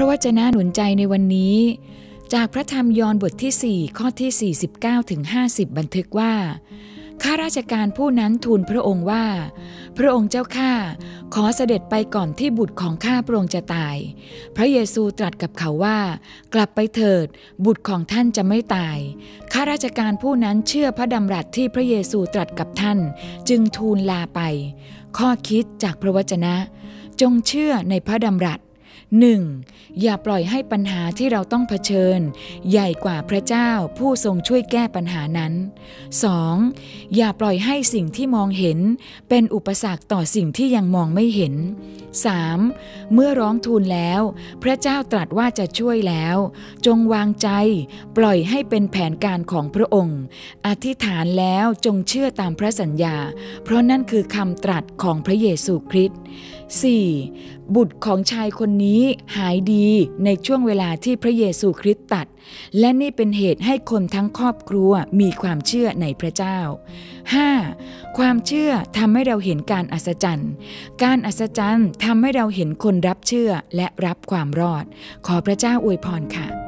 พระวจนะหนุนใจในวันนี้จากพระธรรมยอห์นบทที่4ข้อที่49ถึง50บันทึกว่าข้าราชการผู้นั้นทูลพระองค์ว่าพระองค์เจ้าข้าขอเสด็จไปก่อนที่บุตรของข้าพระองค์จะตายพระเยซูตรัสกับเขาว่ากลับไปเถิดบุตรของท่านจะไม่ตายข้าราชการผู้นั้นเชื่อพระดำรัสที่พระเยซูตรัสกับท่านจึงทูลลาไปข้อคิดจากพระวจนะจงเชื่อในพระดำรัส1. อย่าปล่อยให้ปัญหาที่เราต้องเผชิญใหญ่กว่าพระเจ้าผู้ทรงช่วยแก้ปัญหานั้น 2. อย่าปล่อยให้สิ่งที่มองเห็นเป็นอุปสรรคต่อสิ่งที่ยังมองไม่เห็น 3. เมื่อร้องทูลแล้วพระเจ้าตรัสว่าจะช่วยแล้วจงวางใจปล่อยให้เป็นแผนการของพระองค์อธิษฐานแล้วจงเชื่อตามพระสัญญาเพราะนั่นคือคำตรัสของพระเยซูคริสต์ 4. บุตรของชายคนนี้หายดีในช่วงเวลาที่พระเยซูคริสต์ตัดและนี่เป็นเหตุให้คนทั้งครอบครัวมีความเชื่อในพระเจ้า 5. ความเชื่อทำให้เราเห็นการอัศจรรย์การอัศจรรย์ทำให้เราเห็นคนรับเชื่อและรับความรอดขอพระเจ้าอวยพรค่ะ